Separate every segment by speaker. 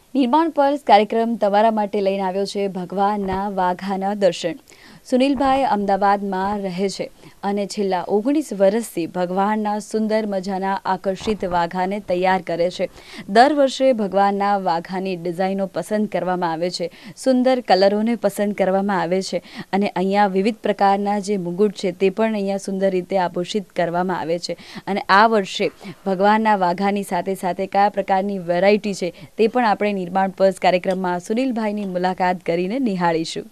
Speaker 1: નિર્માણ કાર્યક્રમ તમારા માટે લઈને આવ્યો છે ભગવાનના વાઘાના દર્શન। સુનિલભાઈ અમદાવાદમાં રહે છે અને છેલ્લા 19 વર્ષથી ભગવાનના સુંદર મજાના આકર્ષિત વાઘાને તૈયાર કરે છે। દર વર્ષે ભગવાનના વાઘાની ડિઝાઇનો પસંદ કરવામાં આવે છે, સુંદર કલરોને પસંદ કરવામાં આવે છે અને અહીંયા વિવિધ પ્રકારના જે મુગુટ છે તે પણ અહીંયા સુંદર રીતે આભૂષિત કરવામાં આવે છે। અને આ વર્ષે ભગવાનના વાઘાની સાથે સાથે કયા પ્રકારની વેરાયટી છે તે પણ આપણે નિર્માણ પર્સ કાર્યક્રમમાં સુનિલભાઈની મુલાકાત કરીને નિહાળીશું।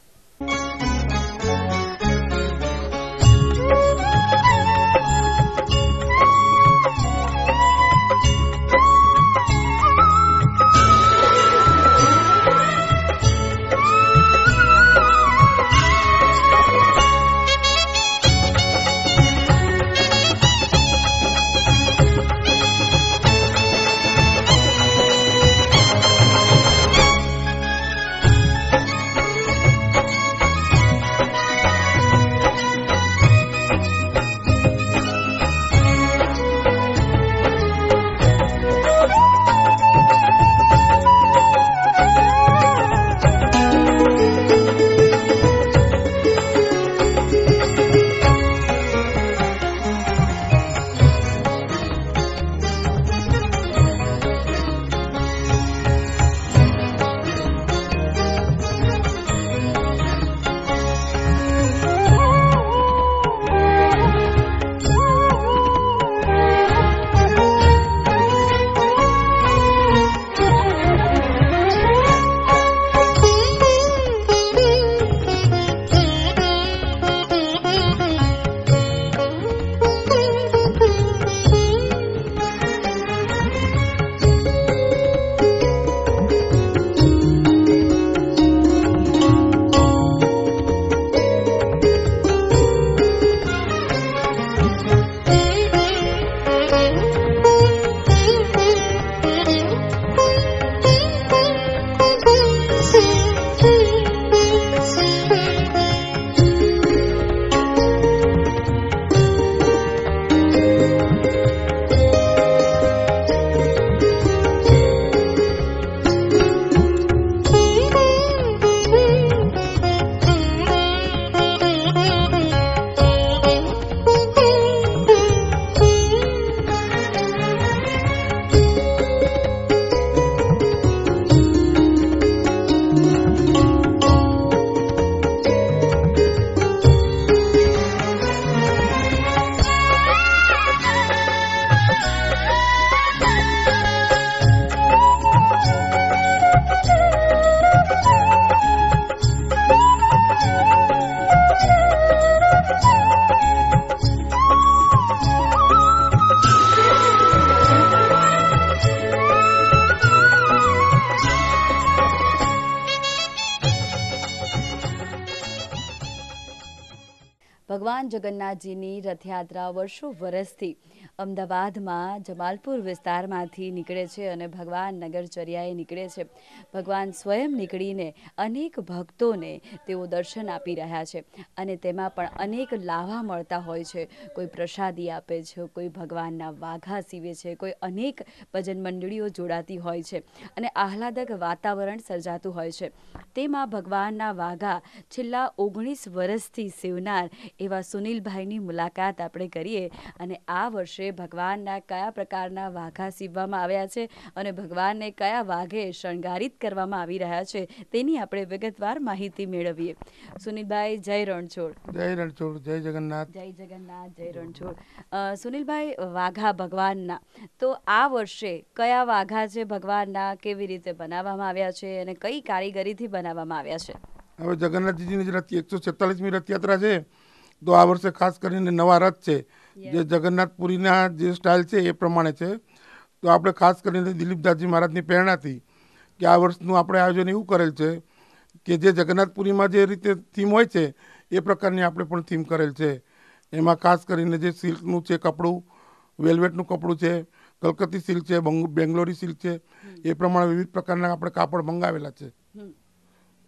Speaker 1: ભગવાન જગન્નાથજીની રથયાત્રા વર્ષો વર્ષથી અમદાવાદમાં જમાલપુર વિસ્તારમાંથી નીકળે છે અને ભગવાન નગરચર્યાએ નીકળે છે। ભગવાન સ્વયં નીકળીને અનેક ભક્તોને તેઓ દર્શન આપી રહ્યા છે અને તેમાં પણ અનેક લાભા મળતા હોય છે। કોઈ પ્રસાદી આપે છે, કોઈ ભગવાનના વાઘા સીવે છે, કોઈ અનેક ભજન મંડળીઓ જોડાતી હોય છે અને આહલાદક વાતાવરણ સર્જાતું હોય છે। તેમાં ભગવાનના વાઘા છેલ્લા 19 વર્ષથી સીવનાર એવા સુનિલભાઈની મુલાકાત આપણે કરીએ અને આ વર્ષે ભગવાનના કયા પ્રકારના વાઘા સીવવામાં આવ્યા છે અને ભગવાનને કયા વાઘે શણગારિત કરવામાં આવી રહ્યા છે તેની આપણે વિગતવાર માહિતી મેળવીએ। સુનિલભાઈ, જય રણછોડ।
Speaker 2: જય રણછોડ, જય જગન્નાથ।
Speaker 1: જય જગન્નાથ, જય રણછોડ। સુનિલભાઈ, વાઘા ભગવાનના તો આ વર્ષે કયા વાઘા છે ભગવાનના, કેવી રીતે બનાવવામાં આવ્યા છે અને કઈ કારીગરીથી બનાવવામાં આવ્યા છે?
Speaker 2: હવે જગન્નાથજીની 146મી રથયાત્રા છે તો આ વર્ષે ખાસ કરીને નવા રથ છે જે જગન્નાથપુરીના જે સ્ટાઇલ છે એ પ્રમાણે છે। તો આપણે ખાસ કરીને દિલીપદાસજી મહારાજની પ્રેરણાથી કે આ વર્ષનું આપણે આયોજન એવું કરેલ છે કે જે જગન્નાથપુરીમાં જે રીતે થીમ હોય છે એ પ્રકારની આપણે પણ થીમ કરેલ છે। એમાં ખાસ કરીને જે સિલ્કનું છે કપડું, વેલ્વેટનું કપડું છે, કલકત્તી સિલ્ક છે, બેંગ્લોરી સિલ્ક છે, એ પ્રમાણે વિવિધ પ્રકારના આપણે કાપડ મંગાવેલા છે।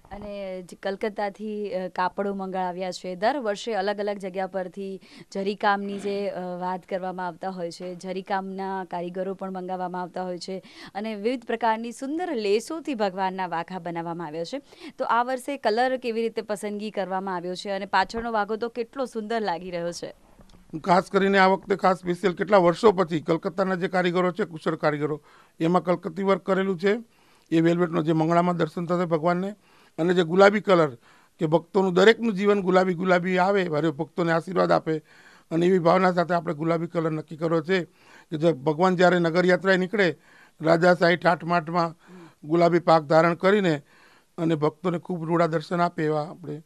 Speaker 1: અને કલકત્તાથી કાપડો મંગાવ્યા છે. દર વર્ષે અલગ અલગ જગ્યા પરથી જરીકામની જે વાત કરવામાં આવતા હોય છે, જરીકામના કારીગરો પણ મંગાવવામાં આવતા હોય છે અને વિવિધ પ્રકારની સુંદર લેસોથી ભગવાનના વાઘા બનાવવામાં આવ્યા છે. તો આ વર્ષે કલર કેવી રીતે પસંદગી કરવામાં આવ્યો છે અને પાછળનો વાઘો તો કેટલો સુંદર લાગી રહ્યો છે.
Speaker 2: ખાસ કરીને આ વખતે ખાસ સ્પેશિયલ કેટલા વર્ષો પછી કલકત્તાના જે કારીગરો છે, કુશળ કારીગરો, એમાં કલકત્તી વર્ક કરેલું છે. એ વેલ્વેટનો જે મંગળામાં દર્શન થશે ભગવાનને, અને જે ગુલાબી કલર કે ભક્તોનું દરેકનું જીવન ગુલાબી ગુલાબી આવે, મારે ભક્તોને આશીર્વાદ આપે, અને એવી ભાવના સાથે આપણે ગુલાબી કલર નક્કી કર્યો છે કે જે ભગવાન જ્યારે નગરયાત્રાએ નીકળે રાજાશાહી ઠાઠમાઠમાં ગુલાબી પાક ધારણ કરીને અને ભક્તોને ખૂબ રૂડા દર્શન આપે એવા આપણે.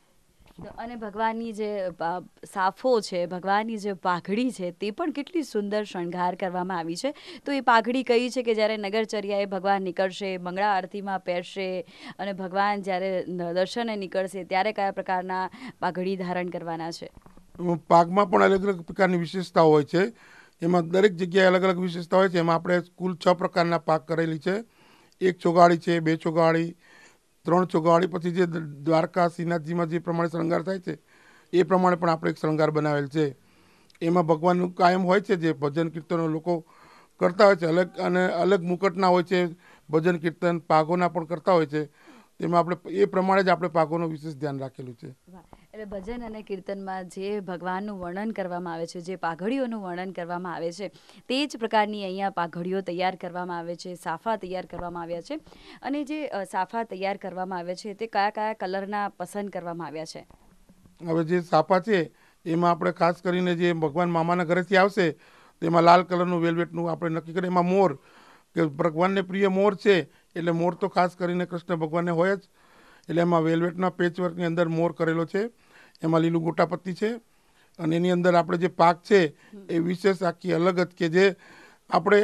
Speaker 1: અને ભગવાનની જે સાફો છે, ભગવાનની જે પાઘડી છે, તે પણ કેટલી સુંદર શણગાર કરવામાં આવી છે. તો એ પાઘડી કઈ છે કે જ્યારે નગરચર્યાએ ભગવાન નીકળશે, મંગળા આરતીમાં પહેરશે અને ભગવાન જ્યારે દર્શને નીકળશે ત્યારે કયા પ્રકારના પાઘડી ધારણ કરવાના છે?
Speaker 2: પાકમાં પણ અલગ અલગ પ્રકારની વિશેષતાઓ હોય છે. એમાં દરેક જગ્યાએ અલગ અલગ વિશેષતા હોય છે. એમાં આપણે કુલ 6 પ્રકારના પાક કરેલી છે. 1 ચોગાળી છે, 2 ચોગાળી, 3 ચોગાળી, પછી જે દ્વારકા શ્રીનાથજીમાં જે પ્રમાણે શણગાર થાય છે એ પ્રમાણે પણ આપણે એક શણગાર બનાવેલ છે. એમાં ભગવાનનું કાયમ હોય છે, જે ભજન કીર્તનો લોકો કરતા હોય છે, અલગ અને અલગ મુકટના હોય છે, ભજન કીર્તન પાઘોના પણ કરતા હોય છે. તેમાં આપણે એ પ્રમાણે જ આપણે પાઘોનું વિશેષ ધ્યાન રાખેલું છે.
Speaker 1: એટલે ભજન અને કીર્તનમાં જે ભગવાનનું વર્ણન કરવામાં આવે છે, જે પાઘડીઓનું વર્ણન કરવામાં આવે છે, તે જ પ્રકારની અહીંયા પાઘડીઓ તૈયાર કરવામાં આવે છે, સાફા તૈયાર કરવામાં આવ્યા છે. અને જે સાફા તૈયાર કરવામાં આવે છે તે કયા કયા કલરના પસંદ કરવામાં આવ્યા છે?
Speaker 2: હવે જે સાફા છે એમાં આપણે ખાસ કરીને જે ભગવાન મામાના ઘરેથી આવશે તેમાં લાલ કલરનું વેલ્વેટનું આપણે નક્કી કરીએ. એમાં મોર, કે ભગવાનને પ્રિય મોર છે એટલે મોર તો ખાસ કરીને કૃષ્ણ ભગવાનને હોય જ, એટલે એમાં વેલ્વેટના પેચવર્કની અંદર મોર કરેલો છે. એમાં લીલું ગોટાપત્તી છે અને એની અંદર આપણે જે પાક છે એ વિશેષ આખી અલગ જ, કે જે આપણે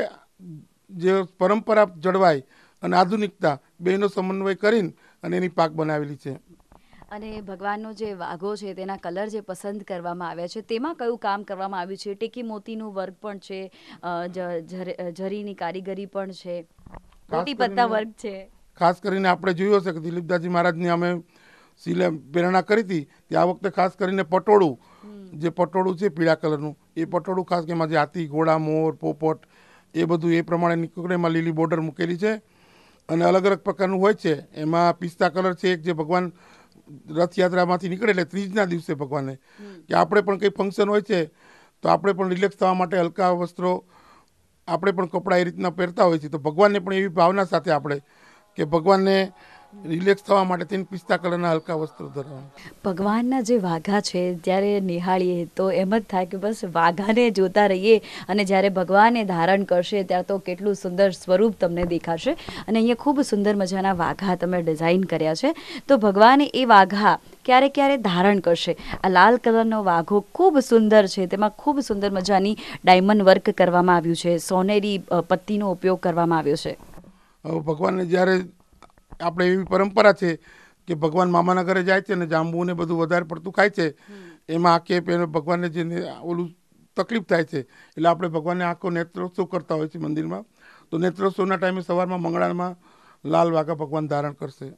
Speaker 2: જે પરંપરા જળવાય અને આધુનિકતા બેનો સમન્વય કરીને અને એની પાક બનાવેલી છે.
Speaker 1: અને ભગવાનનો જે વાઘો છે તેના કલર જે પસંદ કરવામાં આવ્યા છે તેમાં કયું કામ કરવામાં આવ્યું છે? ટેકી મોતીનું વર્ક પણ છે, જરીની કારીગરી પણ છે, મોટી પત્તા વર્ક છે.
Speaker 2: ખાસ કરીને આપણે જોયું હશે કે દિલીપદાસજી મહારાજની અમે પ્રેરણા કરી હતી કે આ વખતે ખાસ કરીને પટોળું, જે પટોળું છે પીળા કલરનું, એ પટોળું ખાસ કે એમાં જે હાથી, ઘોડા, મોર, પોપટ એ બધું એ પ્રમાણે નીકળે. એમાં લીલી બોર્ડર મૂકેલી છે અને અલગ અલગ પ્રકારનું હોય છે. એમાં પિસ્તા કલર છે એક, જે ભગવાન રથયાત્રામાંથી નીકળે એટલે ત્રીજના દિવસે ભગવાનને કે આપણે પણ કંઈ ફંક્શન હોય છે તો આપણે પણ રિલેક્સ થવા માટે હલકા વસ્ત્રો, આપણે પણ કપડાં એ રીતના પહેરતા હોય છે. તો ભગવાનને પણ એવી ભાવના સાથે આપણે કે ભગવાનને રિલેક્સ થવા માટે તેને પિસ્તા કલરના હલકા વસ્ત્રો ધરવાના.
Speaker 1: ભગવાનના જે વાઘા છે જ્યારે નિહાળીએ તો એમ જ થાય કે બસ વાઘાને જોતા રહીએ, અને જ્યારે ભગવાને ધારણ કરશે ત્યારે તો કેટલું સુંદર સ્વરૂપ તમને દેખાશે. અને અહીંયા ખૂબ સુંદર મજાના વાઘા તમે ડિઝાઇન કર્યા છે. તો ભગવાને એ વાઘા ક્યારે ક્યારે ધારણ કરશે? આ લાલ કલરનો વાઘો ખૂબ સુંદર છે, તેમાં ખૂબ સુંદર મજાની ડાયમંડ વર્ક કરવામાં આવ્યું છે, સોનેરી પત્તીનો ઉપયોગ કરવામાં આવ્યો છે.
Speaker 2: ભગવાનને જ્યારે આપણે એવી પરંપરા છે કે ભગવાન મામાના ઘરે જાય છે ને જાંબુ ને બધું વધારે પડતું ખાય છે, એમાં આંખે ભગવાનને જે ઓલું તકલીફ થાય છે એટલે આપણે ભગવાનને આંખો નેત્રોત્સવ કરતા હોય છે મંદિરમાં. તો નેત્રોત્સવના ટાઈમે સવારમાં મંગળામાં લાલ વાઘા ભગવાન ધારણ કરશે.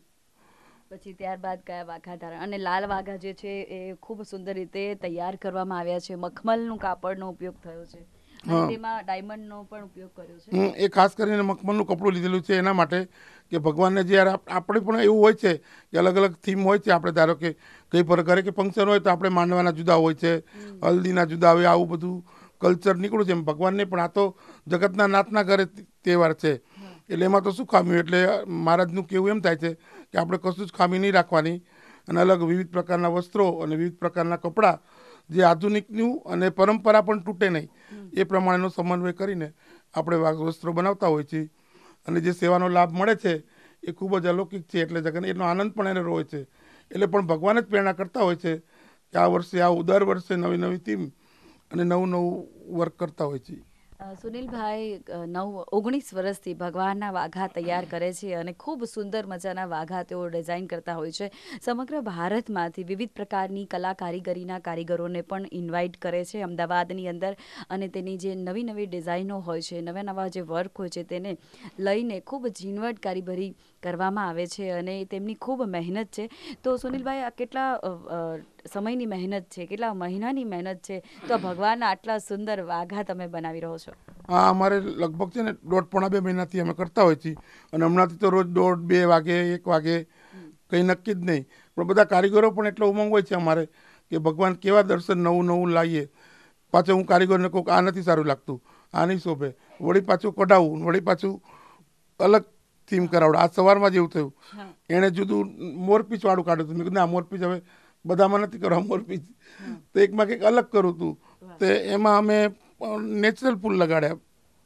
Speaker 1: પછી ત્યારબાદ કયા વાઘા ધારણ? અને લાલ વાઘા જે છે એ ખૂબ સુંદર રીતે તૈયાર કરવામાં આવ્યા છે, મખમલનું કાપડનો ઉપયોગ થયો છે અને તેમાં ડાયમંડનો પણ ઉપયોગ કર્યો છે.
Speaker 2: એ ખાસ કરીને મખમલનું કપડું લીધેલું છે એના માટે કે ભગવાનને જ્યારે આપણે પણ એવું હોય છે કે અલગ અલગ થીમ હોય છે. આપણે ધારો કે કઈ પર ઘરે કે ફંક્શન હોય તો આપણે માંડવાના જુદા હોય છે, હલ્દીના જુદા હોય, આવું બધું કલ્ચર નીકળ્યું છે. એમ ભગવાનને પણ આ તો જગતના નાથના ઘરે તહેવાર છે એટલે એમાં તો શું ખામી. એટલે મહારાજનું કેવું એમ થાય છે કે આપણે કશું જ ખામી નહીં રાખવાની અને અલગ વિવિધ પ્રકારના વસ્ત્રો અને વિવિધ પ્રકારના કપડાં, જે આધુનિકનું અને પરંપરા પણ તૂટે નહીં એ પ્રમાણેનો સમન્વય કરીને આપણે વસ્ત્રો બનાવતા હોય છીએ. અને જે સેવાનો લાભ મળે છે એ ખૂબ જ અલૌકિક છે, એટલે જગન એનો આનંદ પણ એને હોય છે. એટલે પણ ભગવાન જ પ્રેરણા કરતા હોય છે કે આ વર્ષે આવું, દર વર્ષે નવી નવી થીમ અને નવું નવું વર્ક કરતા હોય છે.
Speaker 1: સુનિલભાઈ 19 વર્ષથી ભગવાનના વાઘા તૈયાર કરે છે અને ખૂબ સુંદર મજાના વાઘા તેઓ ડિઝાઇન કરતા હોય છે. સમગ્ર ભારતમાંથી વિવિધ પ્રકારની કલા કારીગરીના કારીગરોને પણ ઇન્વાઇટ કરે છે અમદાવાદની અંદર, અને તેની જે નવી નવી ડિઝાઇનો હોય છે, નવા નવા જે વર્ક હોય છે તેને લઈને ખૂબ ઝીણવટકારી ભરી કરવામાં આવે છે અને તેમની ખૂબ મહેનત છે. તો સુનિલભાઈ, આ કેટલા સમયની મહેનત છે, કેટલા મહિનાની મહેનત છે, તો ભગવાનના આટલા સુંદર વાઘા તમે બનાવી રહો છો?
Speaker 2: હા, અમારે લગભગ છે ને 1.5-2 મહિનાથી અમે કરતા હોય છીએ, અને હમણાંથી તો રોજ 1:30-2 વાગે 1 વાગે કંઈ નક્કી જ નહીં, પણ બધા કારીગરો પણ એટલો ઉમંગ હોય છે અમારે કે ભગવાન કેવા દર્શન નવું નવું લાવીએ. પાછું હું કારીગરને કહું આ નથી સારું લાગતું, આ નહીં શોભે, વળી પાછું કઢાવવું, વળી પાછું અલગ થીમ કરાવડે. આ સવારમાં જેવું થયું, એણે જુદું મોરપીચ વાળું કાઢ્યું હતું. મેં કીધું આ મોરપીચ હવે બધામાં નથી કરવા મોરપીચ, તો એકમાં કંઈક અલગ કરું હતું. તો એમાં અમે નેચરલ ફૂલ લગાડ્યા.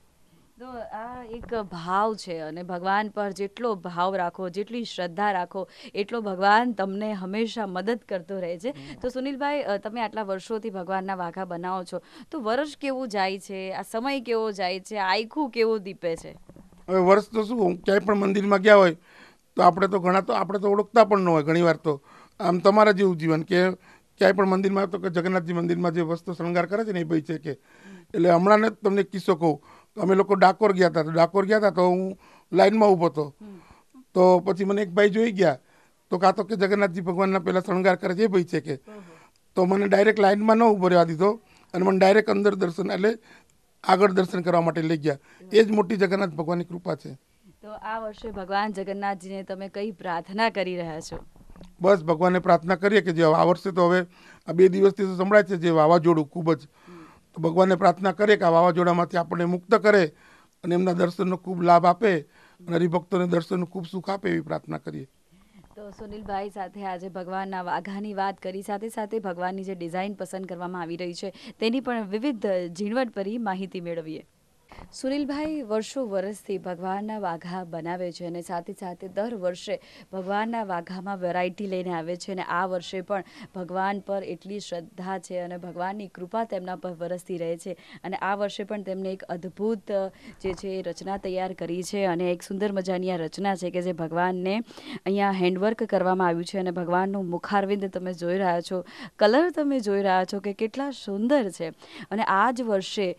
Speaker 1: તો આ એક ભાવ છે, અને ભગવાન પર જેટલો ભાવ રાખો, જેટલી શ્રદ્ધા રાખો, એટલો ભગવાન તમને હંમેશા મદદ કરતો રહે છે. તો સુનિલભાઈ, તમે આટલા વર્ષોથી ભગવાનના વાઘા બનાવો છો, તો વર્ષ કેવું જાય છે, આ સમય કેવો જાય છે, આખું કેવું દીપે છે?
Speaker 2: હવે વર્ષ તો શું, ક્યાંય પણ મંદિરમાં ગયા હોય તો આપણે તો ઘણા તો આપણે તો ઓળખતા પણ ન હોય ઘણી વાર. તો આમ તમારા જેવું જીવન કે ક્યાંય પણ મંદિરમાં તો કે જગન્નાથજી મંદિરમાં જે વસ્તુ શણગાર કરે છે ને એ ભાઈ છે કે, એટલે હમણાં ને તમને એક કિસ્સો કહું. અમે લોકો ડાકોર ગયા હતા તો હું લાઈનમાં ઊભો હતો, તો પછી મને એક ભાઈ જોઈ ગયા, તો કાં તો કે જગન્નાથજી ભગવાનના પહેલાં શણગાર કરે છે એ ભાઈ છે કે, તો મને ડાયરેક્ટ લાઈનમાં ન ઊભો રહેવા દીધો અને મને ડાયરેક્ટ અંદર દર્શન એટલે આગળ દર્શન કરવા માટે લઈ ગયા. એ જ મોટી જગન્નાથ ભગવાનની કૃપા છે.
Speaker 1: તો આ વર્ષે ભગવાન જગન્નાથજીને તમે કઈ પ્રાર્થના કરી રહ્યા છો?
Speaker 2: બસ ભગવાનને પ્રાર્થના કરીએ કે જે આ વર્ષે તો હવે આ 2 દિવસથી તો સંભળાય છે જે વાવાઝોડું ખૂબ જ, તો ભગવાનને પ્રાર્થના કરીએ કે આ વાવાઝોડામાંથી આપણને મુક્ત કરે અને એમના દર્શનનો ખૂબ લાભ આપે અને હરિભક્તોને દર્શનનું ખૂબ સુખ આપે, એવી પ્રાર્થના કરીએ.
Speaker 1: તો સુનિલભાઈ સાથે આજે ભગવાનના વાઘાની વાત કરી, સાથે સાથે ભગવાનની જે ડિઝાઇન પસંદ કરવામાં આવી રહી છે તેની પણ વિવિધ ઝીણવટભરી માહિતી મેળવીએ. સુનિલભાઈ વર્ષો વર્ષથી ભગવાનના વાઘા બનાવે છે અને સાથે સાથે દર વર્ષે ભગવાનના વાઘામાં વેરાયટી લઈને આવે છે, અને આ વર્ષે પણ ભગવાન પર એટલી શ્રદ્ધા છે અને ભગવાનની કૃપા તેમના પર વરસતી રહે છે, અને આ વર્ષે પણ તેમને એક અદ્ભુત જે છે એ રચના તૈયાર કરી છે, અને એક સુંદર મજાની આ રચના છે કે જે ભગવાનને અહીંયા હેન્ડવર્ક કરવામાં આવ્યું છે, અને ભગવાનનું મુખારવિંદ તમે જોઈ રહ્યા છો, કલર તમે જોઈ રહ્યા છો કે કેટલા સુંદર છે. અને આ જ વર્ષે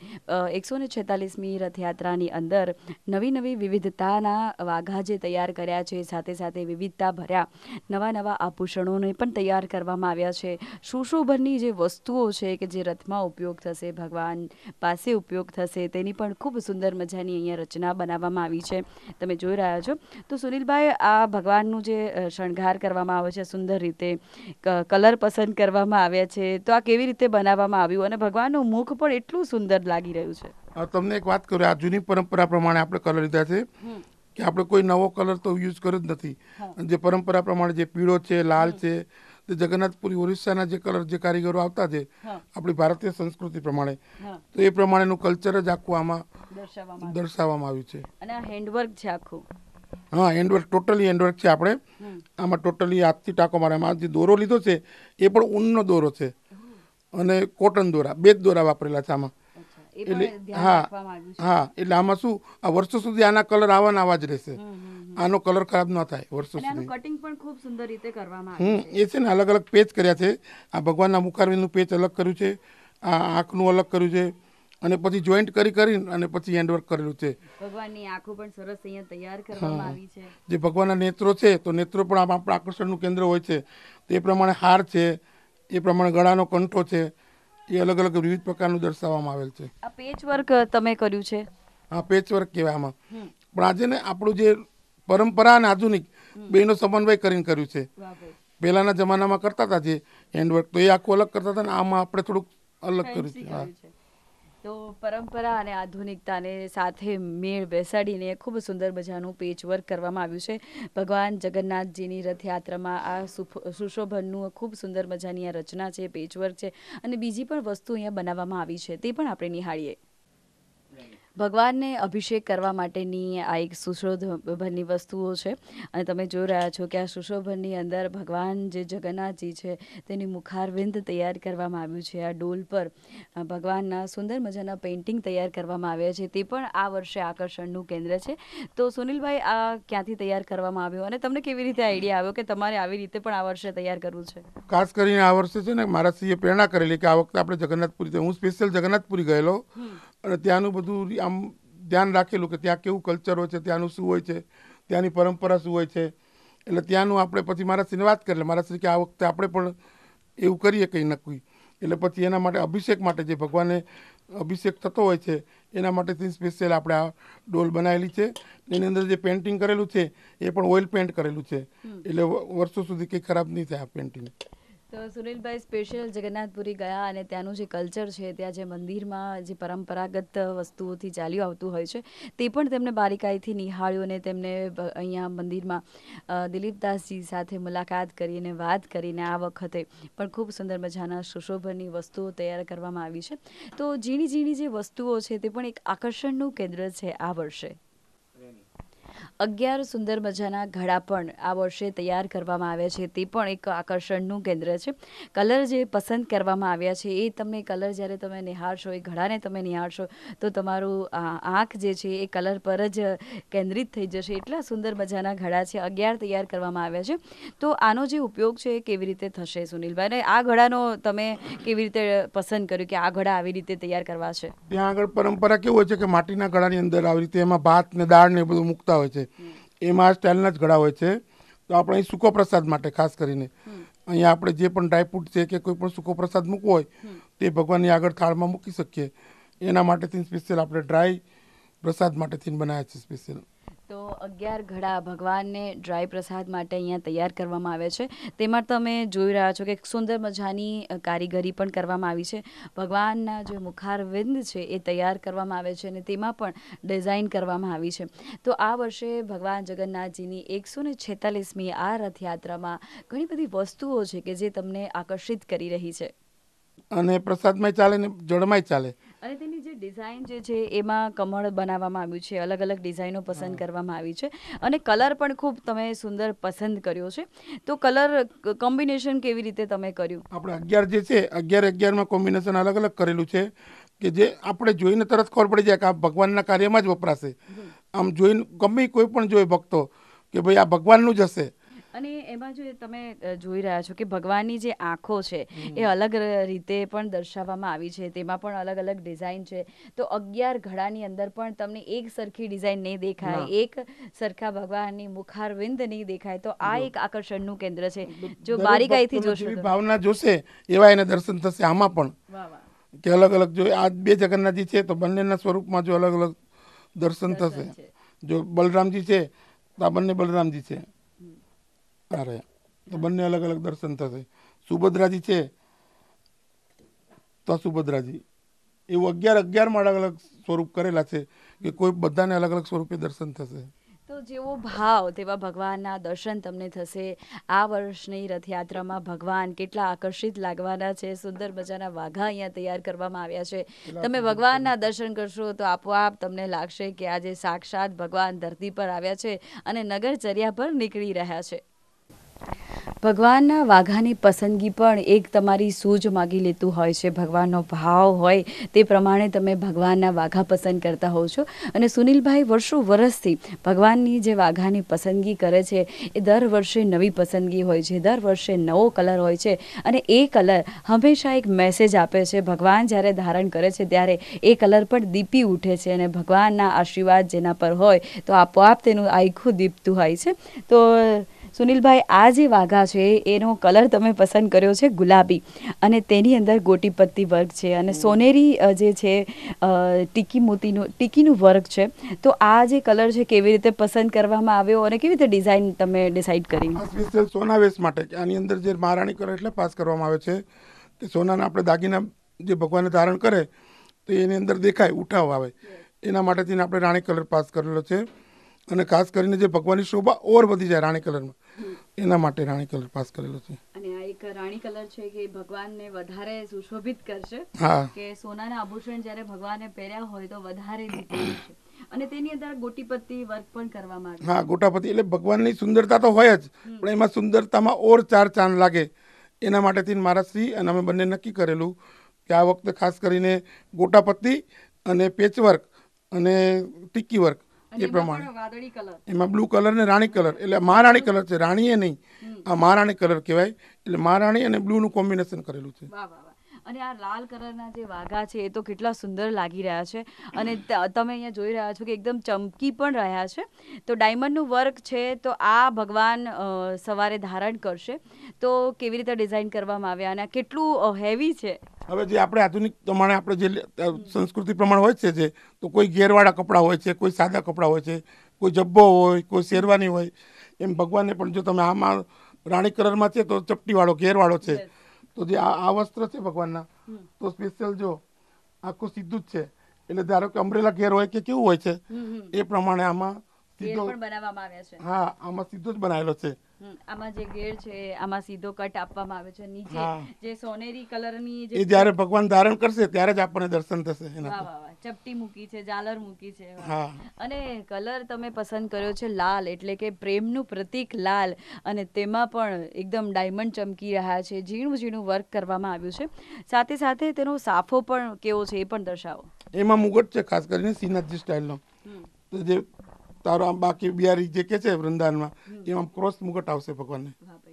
Speaker 1: 146મી રથયાત્રાની અંદર નવી નવી વિવિધતાના વાઘા જે તૈયાર કર્યા છે, સાથે સાથે વિવિધતા ભર્યા નવા નવા આભૂષણોને પણ તૈયાર કરવામાં આવ્યા છે. સુશોભનની જે વસ્તુઓ છે કે જે રથમાં ઉપયોગ થશે, ભગવાન પાસે ઉપયોગ થશે, તેની પણ ખૂબ સુંદર મજાની અહીંયા રચના બનાવવામાં આવી છે, તમે જોઈ રહ્યા છો. તો સુનિલભાઈ, આ ભગવાનનું જે શણગાર કરવામાં આવે છે, સુંદર રીતે કલર પસંદ કરવામાં આવ્યા છે, તો આ કેવી રીતે બનાવવામાં આવ્યું, અને ભગવાનનું મુખ પણ એટલું સુંદર લાગી રહ્યું છે?
Speaker 2: તમને એક વાત કરું, આ જૂની પરંપરા પ્રમાણે આપણે કલર લીધા છે કે આપણે કોઈ નવો કલર તો યુઝ કર્યો જ નથી. જે પરંપરા પ્રમાણે જે પીળો છે, લાલ છે, તે જગન્નાથપુરી ઓરિસ્સાના જે કલર જે કારીગરો આવતા છે આપણી ભારતીય સંસ્કૃતિ પ્રમાણે, તો એ પ્રમાણેનું કલ્ચર જ આખું આમાં દર્શાવવામાં આવ્યું છે.
Speaker 1: અને આ હેન્ડવર્ક છે આખું?
Speaker 2: હા, હેન્ડવર્ક, ટોટલી હેન્ડવર્ક છે. આપણે આમાં ટોટલી હાથથી ટાંકો મારે. આમાં જે દોરો લીધો છે એ પણ ઊનનો દોરો છે અને કોટન દોરા, 2 જ દોરા વાપરેલા છે આમાં. એટલે એટલે આમાં શું, આ વર્ષો સુધી આના કલર આવા જ રહેશે, આનો કલર ખરાબ ન થાય વર્ષો સુધી.
Speaker 1: કટિંગ પણ ખૂબ સુંદર રીતે કરવામાં આવ્યું છે.
Speaker 2: એ છે ને અલગ અલગ પેચ કર્યા છે. આ ભગવાનના મુખારવિંદનું પેચ અલગ કર્યું છે, આ આંખનું અલગ કર્યું છે, અને પછી જોઈન્ટ કરી અને પછી હેન્ડવર્ક કરેલું છે.
Speaker 1: ભગવાનની આંખો પણ સરસ અહીંયા તૈયાર કરવામાં આવી છે.
Speaker 2: જે ભગવાનના નેત્રો છે, તો નેત્રો પણ આપણા આકર્ષણનું કેન્દ્ર હોય છે, તો એ પ્રમાણે હાર છે, એ પ્રમાણે ગળાનો કંઠો છે, એ અલગ અલગ વિવિધ પ્રકારનું દર્શાવવામાં આવેલ છે.
Speaker 1: આ પેચ વર્ક તમે કર્યું છે?
Speaker 2: હા, પેચ વર્ક કહેવાય આમાં. પણ આજે ને આપણું જે પરંપરા અને આધુનિક બેનો સમન્વય કરીને કર્યું છે. પહેલાના જમાનામાં કરતા હતા જે હેન્ડવર્ક, તો એ આખું અલગ કરતા હતા, ને આમાં આપણે થોડુંક અલગ કર્યું છે.
Speaker 1: તો પરંપરા અને આધુનિકતાને સાથે મેળ બેસાડીને ખૂબ સુંદર મજાનું પેચ વર્ક કરવામાં આવ્યું છે. ભગવાન જગન્નાથજીની રથયાત્રામાં આ સુશોભનનું ખૂબ સુંદર મજાની આ રચના છે, પેચ વર્ક છે, અને બીજી પણ વસ્તુ અહીંયા બનાવવામાં આવી છે, તે પણ આપણે નિહાળીએ. ભગવાનને અભિષેક કરવા માટેની આ એક સુશોભનની વસ્તુઓ છે અને તમે જોઈ રહ્યા છો કે આ સુશોભનની અંદર ભગવાન જે જગન્નાથજી છે તેની મુખારવિંદ તૈયાર કરવામાં આવ્યું છે. આ ડોલ પર ભગવાનના સુંદર મજાના પેઇન્ટિંગ તૈયાર કરવામાં આવ્યા છે, તે પણ આ વર્ષે આકર્ષણનું કેન્દ્ર છે. તો સુનિલભાઈ, આ ક્યાંથી તૈયાર કરવામાં આવ્યો અને તમને કેવી રીતે આઈડિયા આવ્યો કે તમારે આવી રીતે પણ આ વર્ષે તૈયાર કરવું છે?
Speaker 2: ખાસ કરીને આ વર્ષે છે ને મારા શ્રીએ પ્રેરણા કરેલી કે આ વખતે આપણે જગન્નાથપુરી, હું સ્પેશિયલ જગન્નાથપુરી ગયેલો અને ત્યાંનું બધું આમ ધ્યાન રાખેલું કે ત્યાં કેવું કલ્ચર હોય છે, ત્યાંનું શું હોય છે, ત્યાંની પરંપરા શું હોય છે. એટલે ત્યાંનું આપણે પછી મારા શ્રીને વાત કરી, મારા શ્રી કે આ વખતે આપણે પણ એવું કરીએ કંઈ નક્કી. એટલે પછી એના માટે અભિષેક માટે જે ભગવાનને અભિષેક થતો હોય છે એના માટેથી સ્પેશિયલ આપણે આ ડોલ બનાવેલી છે. એની અંદર જે પેઇન્ટિંગ કરેલું છે એ પણ ઓઇલ પેઇન્ટ કરેલું છે, એટલે વર્ષો સુધી કંઈ ખરાબ નહીં થાય આ પેઇન્ટિંગ.
Speaker 1: તો સુનિલભાઈ સ્પેશિયલ જગન્નાથપુરી ગયા અને ત્યાંનું જે કલ્ચર છે, ત્યાં જે મંદિરમાં જે પરંપરાગત વસ્તુઓથી ચાલ્યું આવતું હોય છે તે પણ તેમને બારીકાઈથી નિહાળ્યું અને તેમને અહીંયા મંદિરમાં દિલીપદાસજી સાથે મુલાકાત કરીને વાત કરીને આ વખતે પણ ખૂબ સુંદર મજાના સુશોભનની વસ્તુઓ તૈયાર કરવામાં આવી છે. તો ઝીણી ઝીણી જે વસ્તુઓ છે તે પણ એક આકર્ષણનું કેન્દ્ર છે આ વર્ષે. 11 સુંદર મજાના ઘડા પણ આ વર્ષે તૈયાર કરવામાં આવ્યા છે, તે પણ એક આકર્ષણનું કેન્દ્ર છે. કલર જે પસંદ કરવામાં આવ્યા છે એ તમને કલર જ્યારે તમે નિહાળશો, એ ઘડાને તમે નિહાળશો તો તમારું આંખ જે છે એ કલર પર જ કેન્દ્રિત થઈ જશે. એટલા સુંદર મજાના ઘડા છે, 11 તૈયાર કરવામાં આવ્યા છે. તો આનો જે ઉપયોગ છે એ કેવી રીતે થશે સુનિલભાઈ, અને આ ઘડાનો તમે કેવી રીતે પસંદ કર્યું કે આ ઘડા આવી રીતે તૈયાર કરવા છે?
Speaker 2: ત્યાં આગળ પરંપરા કેવું હોય છે કે માટીના ઘડાની અંદર આવી રીતે એમાં ભાત ને દાળ ને બધું મૂકતા હોય છે, એમાં આ સ્ટાઇલના જ ઘડા હોય છે. તો આપણે અહીં સૂકો પ્રસાદ માટે ખાસ કરીને અહીંયા આપણે જે પણ ડ્રાયફ્રૂટ છે કે કોઈ પણ સૂકો પ્રસાદ મૂકવો હોય તે ભગવાનની આગળ થાળમાં મૂકી શકીએ. એના માટેથી સ્પેશિયલ આપણે ડ્રાય પ્રસાદ માટેથી બનાવ્યા છે સ્પેશિયલ.
Speaker 1: તો 11 ઘડા ભગવાનને ડ્રાય પ્રસાદ માટે અહીંયા તૈયાર કરવામાં આવે છે. તેમાં તમે જોઈ રહ્યા છો કે સુંદર મજાની કારીગરી પણ કરવામાં આવી છે. ભગવાનના જે મુખારવિંદ છે એ તૈયાર કરવામાં આવે છે અને તેમાં પણ ડિઝાઇન કરવામાં આવી છે. તો આ વર્ષે ભગવાન જગન્નાથજીની 146મી આ રથયાત્રામાં ઘણી બધી વસ્તુઓ છે કે જે તમને આકર્ષિત કરી રહી છે
Speaker 2: અને પ્રસાદમાં ચાલે ને જળમાં ચાલે.
Speaker 1: અને તેની જે ડિઝાઇન જે છે એમાં કમળ બનાવવામાં આવ્યું છે, અલગ અલગ ડિઝાઇનો પસંદ કરવામાં આવી છે અને કલર પણ ખૂબ તમે સુંદર પસંદ કર્યો છે. તો કલર કોમ્બિનેશન કેવી રીતે તમે કર્યું?
Speaker 2: આપણે 11 જે છે 11-11માં કોમ્બિનેશન અલગ અલગ કરેલું છે કે જે આપણે જોઈને તરત ખબર પડી જાય કે આ ભગવાનના કાર્યમાં જ વપરાશે. આમ જોઈને ગમે કોઈ પણ જોઈ ભક્તો કે ભાઈ આ ભગવાનનું જ હશે.
Speaker 1: અને એમાં જો તમે જોઈ રહ્યા છો કે ભગવાનની જે આંખો છે એ અલગ રીતે પણ દર્શાવવામાં આવી છે, તેમાં પણ અલગ અલગ ડિઝાઇન છે. તો 11 ઘડાની અંદર પણ તમને એક સરખી ડિઝાઇન નહીં દેખાય, એક સરખા ભગવાનની મુખારવિંદ નહીં દેખાય. તો આ એક આકર્ષણનું કેન્દ્ર છે. જો બારીકાઈથી જોશો,
Speaker 2: ભાવના જોશે એવા એને દર્શન થશે. આમાં પણ કે અલગ અલગ જો આ બે જગન્નાથજી છે તો બંનેના સ્વરૂપમાં જો અલગ અલગ દર્શન થશે. જો બલરામજી છે તો આ બંને બલરામજી છે, અરે તો બંને અલગ અલગ દર્શન થશે. સુભદ્રાજી છે તો સુભદ્રાજી, એવું 11-11માં અલગ અલગ સ્વરૂપ કરેલા છે કે કોઈ બધાને અલગ અલગ સ્વરૂપે દર્શન થશે.
Speaker 1: તો જેવો ભાવ તેવા ભગવાનના દર્શન તમને થશે. આ વર્ષની રથયાત્રામાં ભગવાન કેટલા આકર્ષિત લાગવાના છે. સુંદર મજાના વાઘા અહીંયા તૈયાર કરવામાં આવ્યા છે. તમે ભગવાનના દર્શન કરશો તો આપોઆપ તમને લાગશે કે આજે સાક્ષાત ભગવાન ધરતી પર આવ્યા છે અને નગરચર્યા પર નીકળી રહ્યા છે. ભગવાનના વાઘાની પસંદગી પણ એક તમારી સૂઝ માગી લેતું હોય છે. ભગવાનનો ભાવ હોય તે પ્રમાણે તમે ભગવાનના વાઘા પસંદ કરતા હોવ છો. અને સુનિલભાઈ વર્ષો વર્ષથી ભગવાનની જે વાઘાની પસંદગી કરે છે એ દર વર્ષે નવી પસંદગી હોય છે, દર વર્ષે નવો કલર હોય છે અને એ કલર હંમેશા એક મેસેજ આપે છે. ભગવાન જ્યારે ધારણ કરે છે ત્યારે એ કલર પર દીપી ઉઠે છે અને ભગવાનના આશીર્વાદ જેના પર હોય તો આપોઆપ તેનું આખું દીપતું હોય છે. તો સુનિલભાઈ, આ જે વાઘા છે એનો કલર તમે પસંદ કર્યો છે ગુલાબી અને તેની અંદર ગોટીપત્તી વર્ક છે અને સોનેરી જે છે ટીકીનું વર્ક છે. તો આ જે કલર છે કેવી રીતે પસંદ કરવામાં આવ્યો અને કેવી રીતે ડિઝાઇન તમે ડિસાઇડ કરી?
Speaker 2: સ્પેશિયલ સોનાવેશ માટે કે આની અંદર જે મહારાણી કલર એટલે પાસ કરવામાં આવે છે કે સોનાના આપણે દાગીના જે ભગવાનને ધારણ કરે તો એની અંદર દેખાય, ઉઠાવ આવે, એના માટેથી આપણે રાણી કલર પાસ કરેલો છે. અને ખાસ કરીને જે ભગવાનની શોભા ઓર વધી જાય રાણી કલરમાં, એના માટે રાણી કલર પાસ કરેલો છે.
Speaker 1: અને આ એક એક રાણી કલર છે કે ભગવાનને વધારે સુશોભિત કરશે, કે સોનાના આભૂષણ જ્યારે ભગવાને પહેર્યા હોય તો વધારે દીપાય છે. અને તેની અંદર ગોટીપત્તી વર્ક પણ કરવામાં આવે.
Speaker 2: હા, ગોટાપત્તી એટલે ભગવાનની સુંદરતા તો હોય જ, પણ એમાં સુંદરતામાં ઓર ચાર ચાંદ લાગે એના માટેથી મહારાજશ્રી અને અમે બંને નક્કી કરેલું કે આ વખતે ખાસ કરીને ગોટાપત્તી અને પેચવર્ક અને ટીકી વર્ક એ પ્રમાણે એમાં બ્લુ કલર ને રાણી કલર એટલે મહારાણી કલર છે, રાણીએ નહીં, આ મહારાણી કલર કહેવાય. એટલે મહારાણી અને બ્લુ નું કોમ્બિનેશન કરેલું છે.
Speaker 1: અને આ લાલ કલરના જે વાઘા છે એ તો કેટલા સુંદર લાગી રહ્યા છે. અને તમે અહીંયા જોઈ રહ્યા છો કે એકદમ ચમકી પણ રહ્યા છે. તો ડાયમંડનું વર્ક છે, તો આ ભગવાન સવારે ધારણ કરશે તો કેવી રીતે ડિઝાઇન કરવામાં આવ્યા અને કેટલું હેવી છે.
Speaker 2: હવે જે આપણે આધુનિક પ્રમાણે આપણે જે સંસ્કૃતિ પ્રમાણે હોય છે, જે તો કોઈ ઘેરવાળા કપડાં હોય છે, કોઈ સાદા કપડાં હોય છે, કોઈ જબ્બો હોય, કોઈ શેરવાની હોય, એમ ભગવાનને પણ જો તમે આમાં રાણી કલરમાં છે તો ચપટીવાળો ઘેરવાળો છે. તો જે આ વસ્ત્ર છે ભગવાનના, તો સ્પેશિયલ જો આખું સીધું જ છે. એટલે ધારો કે અમ્બ્રેલા ઘેર હોય કે કેવું હોય છે એ પ્રમાણે આમાં સીધો
Speaker 1: બનાવવામાં આવ્યા છે.
Speaker 2: હા, આમાં સીધો જ બનાવેલો છે.
Speaker 1: આમાં જે ઘેર છે આમાં સીધો કટ આપવામાં આવે છે. નીચે જે સોનેરી કલરની
Speaker 2: એ જ્યારે ભગવાન ધારણ કરશે ત્યારે જ આપણને દર્શન થશે.
Speaker 1: ચપટી મૂકી છે, ઝાલર મૂકી છે. અને કલર તમે પસંદ કર્યો છે લાલ, એટલે કે પ્રેમનું પ્રતીક લાલ, અને તેમાં પણ એકદમ ડાયમંડ ચમકી રહ્યા છે. ઝીણું ઝીણું વર્ક કરવામાં આવ્યું છે. સાથે સાથે તેનો સાફો પણ કેવો છે એ પણ દર્શાવો.
Speaker 2: એમાં મુગટ છે, ખાસ કરીને શ્રીનાથજી સ્ટાઇલનો. તો જે તારો આમ બાકી બિહારી જે કે છે વૃંદાવનમાં, એમાં ક્રોસ મુગટ આવશે ભગવાનને.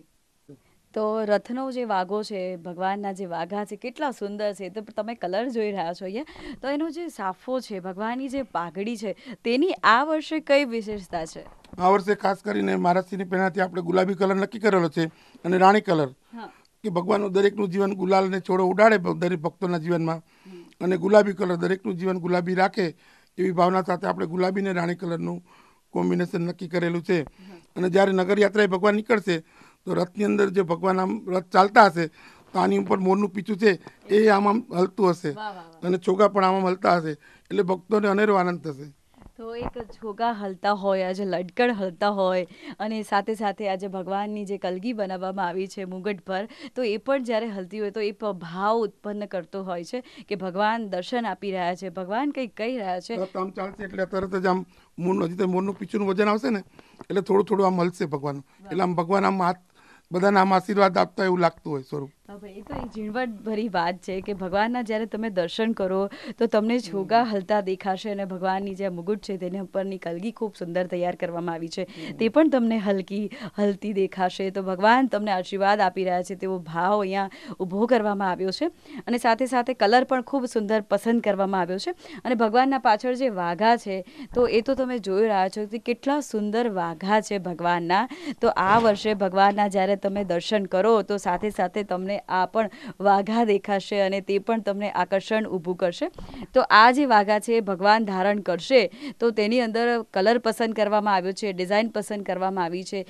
Speaker 1: તો રથનો જે વાઘો છે, ભગવાનના જે વાઘા છે, કેટલા સુંદર છે. તો તમે કલર જોઈ રહ્યા છો અહીંયા. તો એનો જે સાફો છે, ભગવાનની જે પાઘડી છે, તેની આ વર્ષે કઈ વિશેષતા છે?
Speaker 2: આ વર્ષે ખાસ કરીને મહારાજશ્રીની પહેલાથી આપણે ગુલાબી કલર નક્કી કરેલો છે અને રાણી કલર, કે ભગવાનનું દરેકનું જીવન ગુલાલને છોડો ઉડાડે દરેક ભક્તોના જીવનમાં, અને ગુલાબી કલર દરેકનું જીવન ગુલાબી રાખે એવી ભાવના સાથે આપણે ગુલાબી ને રાણી કલરનું કોમ્બિનેશન નક્કી કરેલું છે. અને જ્યારે નગરયાત્રાએ ભગવાન નીકળશે તો રથની અંદર જે ભગવાન આમ રથ ચાલતા હશે તો આની ઉપર મોરનું પીછું છે એ આમ હલતું હશે, અને છોગા પણ આમ હલતા હશે. એટલે ભક્તોને અનેરો આનંદ થશે.
Speaker 1: તો એક છોગા હલતા હોય, આજે લટકણ હલતા હોય, અને સાથે સાથે આજે ભગવાનની જે કલગી બનાવવામાં આવી છે મુગટ પર, તો એ પણ જ્યારે હલતી હોય તો એ ભાવ ઉત્પન્ન કરતો હોય છે કે ભગવાન દર્શન આપી રહ્યા છે, ભગવાન કંઈક કહી રહ્યા છે.
Speaker 2: આમ ચાલશે એટલે તરત જ આમ મોરનું પીછુંનું વજન આવશે ને એટલે થોડું થોડું આમ હલશે ભગવાન. એટલે આમ ભગવાન આમ હાથ બધાને આમ આશીર્વાદ આપતા એવું લાગતું હોય સ્વરૂપ.
Speaker 1: એ તો એક ઝીણવટ ભરી વાત છે કે ભગવાનના જ્યારે તમે દર્શન કરો તો તમને છોગા હલતા દેખાશે, અને ભગવાનની જે મુગુટ છે તેની ઉપરની કલગી ખૂબ સુંદર તૈયાર કરવામાં આવી છે તે પણ તમને હલતી દેખાશે. તો ભગવાન તમને આશીર્વાદ આપી રહ્યા છે તેવો ભાવ અહીંયા ઊભો કરવામાં આવ્યો છે. અને સાથે સાથે કલર પણ ખૂબ સુંદર પસંદ કરવામાં આવ્યો છે. અને ભગવાનના પાછળ જે વાઘા છે તો એ તો તમે જોઈ રહ્યા છો કે કેટલા સુંદર વાઘા છે ભગવાનના. તો આ વર્ષે ભગવાનના જ્યારે તમે દર્શન કરો તો સાથે સાથે તમને આ પણ વાઘા દેખાશે અને તે પણ તમને આકર્ષણ ઊભું કરશે. તો આ જે વાઘા છે ભગવાન ધારણ કરશે તો તેની અંદર કલર પસંદ કરવામાં આવ્યો છે, ડિઝાઇન પસંદ કરવામાં આવી છે.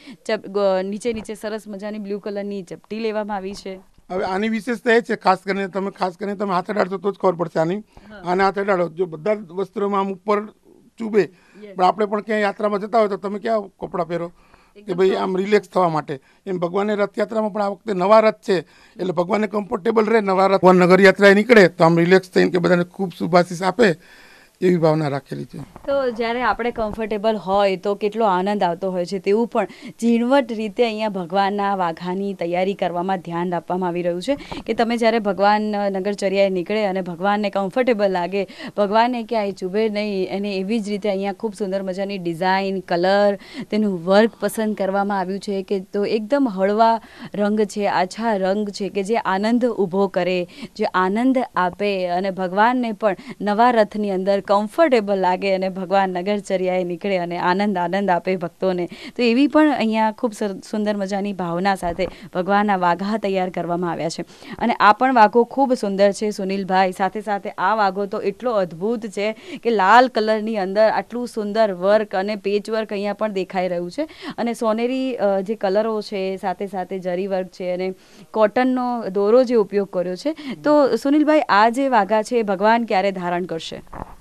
Speaker 1: નીચે સરસ મજાની બ્લુ કલરની ચપટી લેવામાં આવી છે.
Speaker 2: હવે આની વિશેષતા એ છે, ખાસ કરીને તમે હાથ અડાડશો તો જ ખબર પડશે. આને હાથ અડાડો, જો બધા વસ્ત્રોમાં આમ ઉપર ચૂબે, પણ આપણે પણ ક્યાંય યાત્રામાં જતા હોય તો તમે ક્યાં કપડાં પહેરો કે ભાઈ આમ રિલેક્સ થવા માટે. એમ ભગવાનની રથયાત્રામાં પણ આ વખતે નવા રથ છે એટલે ભગવાનને કમ્ફર્ટેબલ રહે. નવા રથ નગરયાત્રાએ નીકળે તો આમ રિલેક્સ થઈને કે બધાને ખૂબ શુભાશીષ આપે એવી ભાવના રાખેલી છે.
Speaker 1: તો જ્યારે આપણે કમ્ફર્ટેબલ હોય તો કેટલો આનંદ આવતો હોય છે, તેવું પણ ઝીણવટ રીતે અહીંયા ભગવાનના વાઘાની તૈયારી કરવામાં ધ્યાન આપવામાં આવી રહ્યું છે કે તમે જ્યારે ભગવાન નગરચર્યાએ નીકળે અને ભગવાનને કમ્ફર્ટેબલ લાગે, ભગવાનને ક્યાંય ચૂબે નહીં, અને એવી જ રીતે અહીંયા ખૂબ સુંદર મજાની ડિઝાઇન, કલર, તેનું વર્ક પસંદ કરવામાં આવ્યું છે કે તો એકદમ હળવા રંગ છે, આછા રંગ છે કે જે આનંદ ઊભો કરે, જે આનંદ આપે, અને ભગવાનને પણ નવા રથની અંદર કમ્ફર્ટેબલ લાગે અને ભગવાન નગરચર્યાએ નીકળે અને આનંદ આપે ભક્તોને. તો એવી પણ અહીંયા ખૂબ સુંદર મજાની ભાવના સાથે ભગવાનના વાઘા તૈયાર કરવામાં આવ્યા છે. અને આ પણ વાઘો ખૂબ સુંદર છે સુનિલભાઈ. સાથે સાથે આ વાઘો તો એટલો અદ્ભુત છે કે લાલ કલરની અંદર આટલું સુંદર વર્ક અને પેચ વર્ક અહીંયા પણ દેખાઈ રહ્યું છે. અને સોનેરી જે કલરો છે, સાથે સાથે જરી વર્ક છે અને કોટનનો દોરો જે ઉપયોગ કર્યો છે. તો સુનિલભાઈ, આ જે વાઘા છે ભગવાન ક્યારે ધારણ કરશે?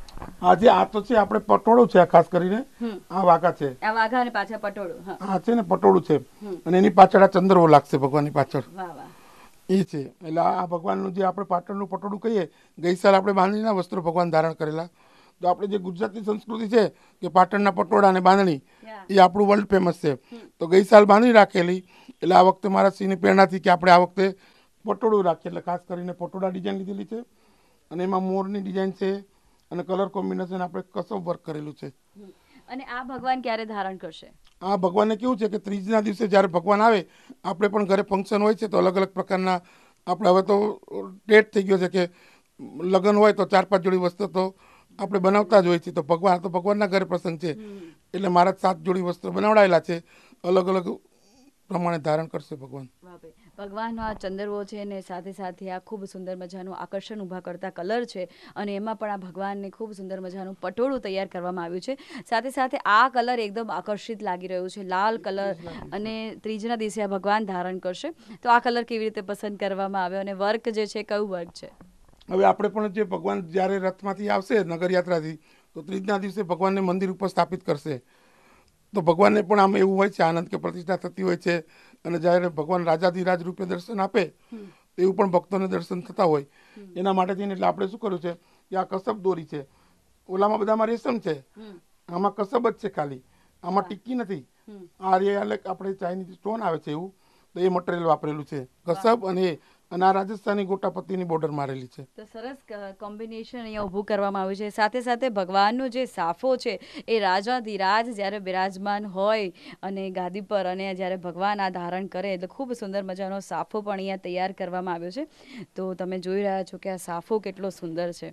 Speaker 2: આજે આ તો છે આપણે પટોળું છે, ખાસ કરીને આ વાઘા છે,
Speaker 1: આ વાઘા અને પાછળ પટોળું.
Speaker 2: હા છે ને, પટોળું છે, અને એની પાછળ આ ચંદ્રવો લાગશે ભગવાનની પાછળ. એ છે. એટલે આ ભગવાનનું જે આપણે પાટણનું પટોળું કહીએ, ગઈ સાલ આપણે બાંધણીના વસ્ત્રો ભગવાન ધારણ કરેલા. તો આપણે જે ગુજરાતી સંસ્કૃતિ છે કે પાટણના પટોળા અને બાંધણી એ આપણું વર્લ્ડ ફેમસ છે. તો ગઈ સાલ બાંધણી રાખેલી, એટલે આ વખતે મારા સિંહની પ્રેરણાથી કે આપણે આ વખતે પટોળું રાખીએ, એટલે ખાસ કરીને પટોળા ડિઝાઇન લીધેલી છે અને એમાં મોરની ડિઝાઇન છે અને કલર કોમ્બિનેશન આપણે કસબ વર્ક કરેલું છે.
Speaker 1: અને આ ભગવાન ક્યારે ધારણ કરશે?
Speaker 2: આ ભગવાનને કેવું છે કે ત્રીજના દિવસે જ્યારે ભગવાન આવે, આપણે પણ ઘરે ફંક્શન હોય છે તો અલગ અલગ પ્રકારના આપણે હવે તો ડેટ થઈ ગયો છે કે લગ્ન હોય તો 4-5 જોડી વસ્ત્ર તો આપણે બનાવતા જ હોય છે. તો ભગવાનના ઘરે પ્રસંગ છે એટલે મારા 7 જોડી વસ્ત્ર બનાવડાયેલા છે, અલગ અલગ પ્રમાણે ધારણ કરશે ભગવાન.
Speaker 1: ભગવાનનો આ ચંદરવો છે ને સાથે સાથે આ ખૂબ સુંદર મજાનું આકર્ષણ ઊભા કરતા કલર છે અને એમાં પણ આ ભગવાનને ખૂબ સુંદર મજાનું પટોળું તૈયાર કરવામાં આવ્યું છે. સાથે સાથે આ કલર એકદમ આકર્ષિત લાગી રહ્યું છે, લાલ કલર, અને ત્રીજના દિવસે આ ભગવાન ધારણ કરશે. તો આ કલર કેવી રીતે પસંદ કરવામાં આવ્યો અને વર્ક જે છે કયું વર્ક છે?
Speaker 2: હવે આપણે પણ જે ભગવાન જ્યારે રથમાંથી આવશે નગરયાત્રાથી, તો ત્રીજના દિવસે ભગવાનને મંદિર ઉપર સ્થાપિત કરશે. તો ભગવાનને પણ આમ એવું હોય છે આનંદ કે પ્રતિષ્ઠા થતી હોય છે, અને જ્યારે ભગવાન રાજાધિરાજ રૂપે દર્શન આપે એવું પણ ભક્તોને દર્શન થતા હોય. એના માટે થઈને એટલે આપણે શું કર્યું છે કે આ કસબ દોરી છે, ઓલામાં બધામાં રેશમ છે, આમાં કસબ જ છે ખાલી, આમાં ટિક્કી નથી. આ આપણે ચાઇનીઝ સ્ટોન આવે છે એવું, તો એ મટીરિયલ વાપરેલું છે, કસબ અને આ રાજસ્થાની ગોટાપત્તીની બોર્ડર મારેલી છે.
Speaker 1: તો સરસ કોમ્બિનેશન અહીંયા ઊભું કરવામાં આવ્યું છે. સાથે સાથે ભગવાનનો જે સાફો છે એ રાજાધિરાજ જ્યારે બિરાજમાન હોય અને ગાદી પર, અને જ્યારે ભગવાન આ ધારણ કરે એટલે ખૂબ સુંદર મજાનો સાફો પણ અહીંયા તૈયાર કરવામાં આવ્યો છે. તો તમે જોઈ રહ્યા છો કે આ સાફો કેટલો સુંદર છે.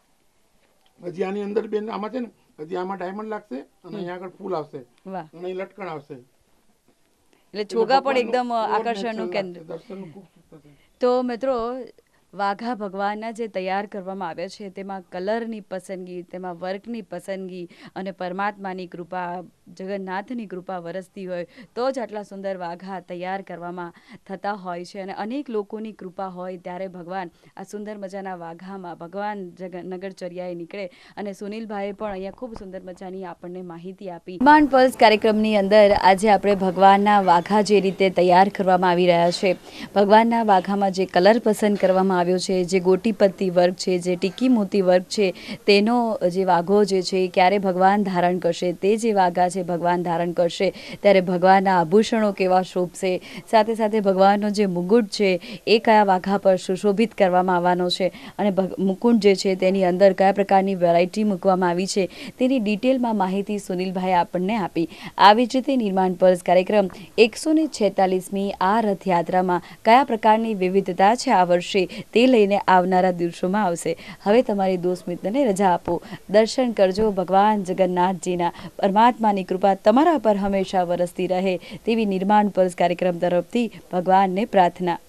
Speaker 2: હજી આની અંદર બેન આમાં છે ને, હજી આમાં ડાયમંડ લાગશે અને અહીંયા આગળ ફૂલ આવશે અને લટકણ આવશે,
Speaker 1: એટલે ચોગા પણ એકદમ આકર્ષણનું કેન્દ્ર. તો મિત્રો, વાઘા ભગવાનના જે તૈયાર કરવામાં આવ્યા છે તેમાં કલરની પસંદગી, તેમાં વર્કની પસંદગી અને પરમાત્માની કૃપા, જગન્નાથની કૃપા વરસતી હોય તો જ આટલા સુંદર વાઘા તૈયાર કરવામાં થતા હોય છે. અને અનેક લોકોની કૃપા હોય ત્યારે ભગવાન આ સુંદર મજાના વાઘામાં ભગવાન નગરચર્યાએ નીકળે. અને સુનિલભાઈએ પણ અહીંયા ખૂબ સુંદર મજાની આપણને માહિતી આપી. ણPulse કાર્યક્રમની અંદર આજે આપણે ભગવાનના વાઘા જે રીતે તૈયાર કરવામાં આવી રહ્યા છે, ભગવાનના વાઘામાં જે કલર પસંદ કરવામાં આવ્યો છે, જે ગોટીપત્તી વર્ક છે, જે ટીકી મોતી વર્ક છે, તેનો જે વાઘો જે છે એ ક્યારે ભગવાન ધારણ કરશે, તે જે વાઘા છે ભગવાન ધારણ કરશે ત્યારે ભગવાનના આભૂષણો કેવા શોભશે, સાથે સાથે ભગવાનનો જે મુકુટ છે એ કયા વાઘા પર સુશોભિત કરવામાં આવવાનો છે, અને મુકુટ જે છે તેની અંદર કયા પ્રકારની વેરાયટી મૂકવામાં આવી છે તેની ડિટેલમાં માહિતી સુનિલભાઈએ આપણને આપી. આવી જ રીતે ણPulse કાર્યક્રમ 146મી આ રથયાત્રામાં કયા પ્રકારની વિવિધતા છે આ વર્ષે તે લઈને આવનારા દિવસોમાં આવશે. હવે તમારી દોસ્ત મિત્રને રજા આપો. દર્શન કરજો ભગવાન જગન્નાથજીના. પરમાત્માની કૃપા તમારા પર હંમેશા વરસતી રહે તેવી ણPulse કાર્યક્રમ તરફથી ભગવાનને પ્રાર્થના.